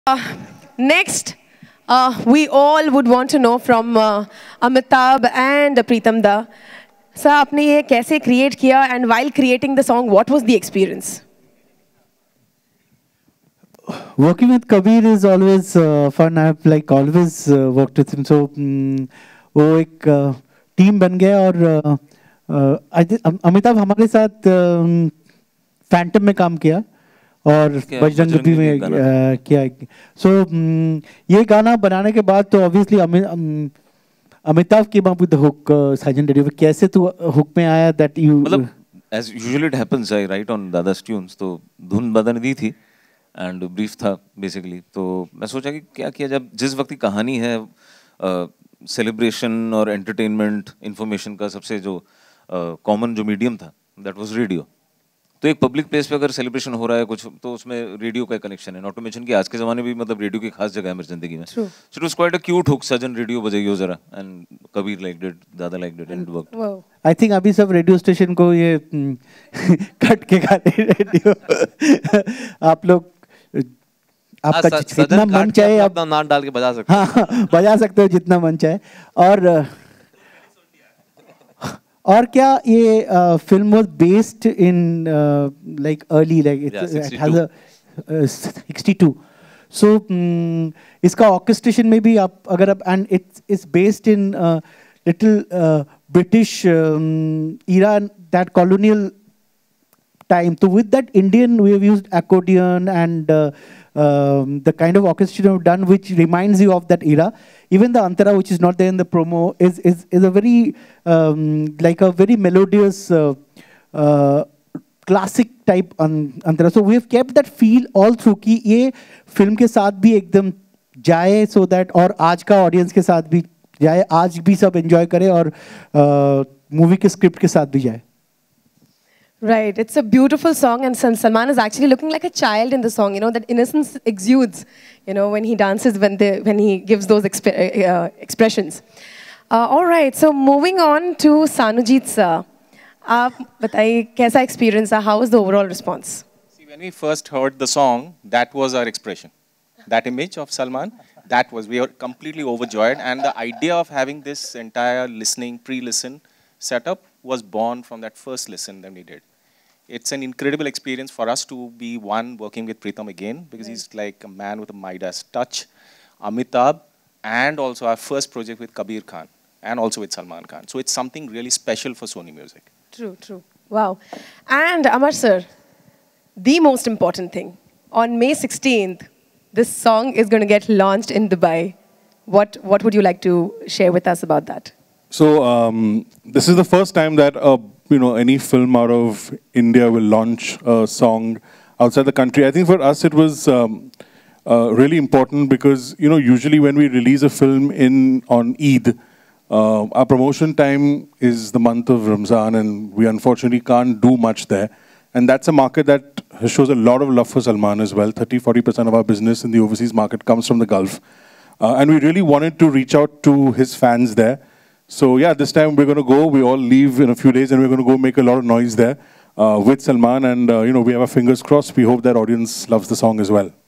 Next, we all would want to know from Amitabh and Preetam Da. Sir, आपने ये कैसे create किया, and while creating the song, what was the experience? Working with Kabir is always fun. I've always worked with him. So वो एक team बन गया और अमिताभ हमारे साथ Phantom में काम किया और बजरंग बली में किया. So ये गाना बनाने के बाद तो obviously Amitabh came up with the hook. Sajan Reddy, कैसे तू hook में आया that you? मतलब as usually it happens, I write on दादा's tunes, तो धुन बदन दी थी and brief था basically. तो मैं सोचा कि क्या किया जब जिस वक्त की कहानी है celebration और entertainment information का सबसे जो common जो medium था, that was radio. तो एक पब्लिक प्लेस पे अगर सेलिब्रेशन हो रहा है कुछ तो उसमें रेडियो का कनेक्शन है. नॉट टू मेंशन कि आज के ज़माने में भी मतलब रेडियो की खास जगह है मेरी ज़िंदगी में. So it was quite a cute hook. सजन रेडियो बजाइयो जरा एंड कबीर लाइक्ड इट, दादा liked it and it worked. I think अभी सब रेडियो स्टेशन को ये कट के गाने रेडियो आप लोग आपका जितना मन चाहे आप नाम डाल के बजा सकते हो. हाँ बजा सकते हो जितना मन चाहे. और क्या ये film was based in like early like it has a 62. So इसका orchestration में भी आप अगर आप and it's based in little British era, that colonial time. So with that Indian we have used accordion and the kind of orchestration we've done which reminds you of that era. Even the Antara, which is not there in the promo, is a very like a very melodious classic type Antara. So we have kept that feel all through कि ये film के साथ भी एकदम जाए so that और आज का audience के साथ भी जाए, आज भी सब enjoy करे और movie के script के साथ भी जाए. Right, it's a beautiful song, and Salman is actually looking like a child in the song. You know, that innocence exudes, you know, when he dances, when he gives those expressions. All right, so moving on to Sanujit sir. आप बताइए कैसा experience है? How was the overall response? See, when we first heard the song, that was our expression. That image of Salman, we were completely overjoyed, and the idea of having this entire listening, pre-listen setup was born from that first listen that we did. It's an incredible experience for us to be working with Preetam again, because he's like a man with a Midas touch. Amitabh, and also our first project with Kabir Khan, and also with Salman Khan. So it's something really special for Sony Music. True, true. Wow. And Amar sir, the most important thing, on May 16th, this song is going to get launched in Dubai. What would you like to share with us about that? So this is the first time that any film out of India will launch a song outside the country. I think for us it was really important because usually when we release a film on Eid, our promotion time is the month of Ramzan, and we unfortunately can't do much there. And that's a market that shows a lot of love for Salman as well. 30-40% of our business in the overseas market comes from the Gulf, and we really wanted to reach out to his fans there. So yeah, this time we're going to go. We all leave in a few days, and we're going to go make a lot of noise there with Salman. And we have our fingers crossed. We hope that audience loves the song as well.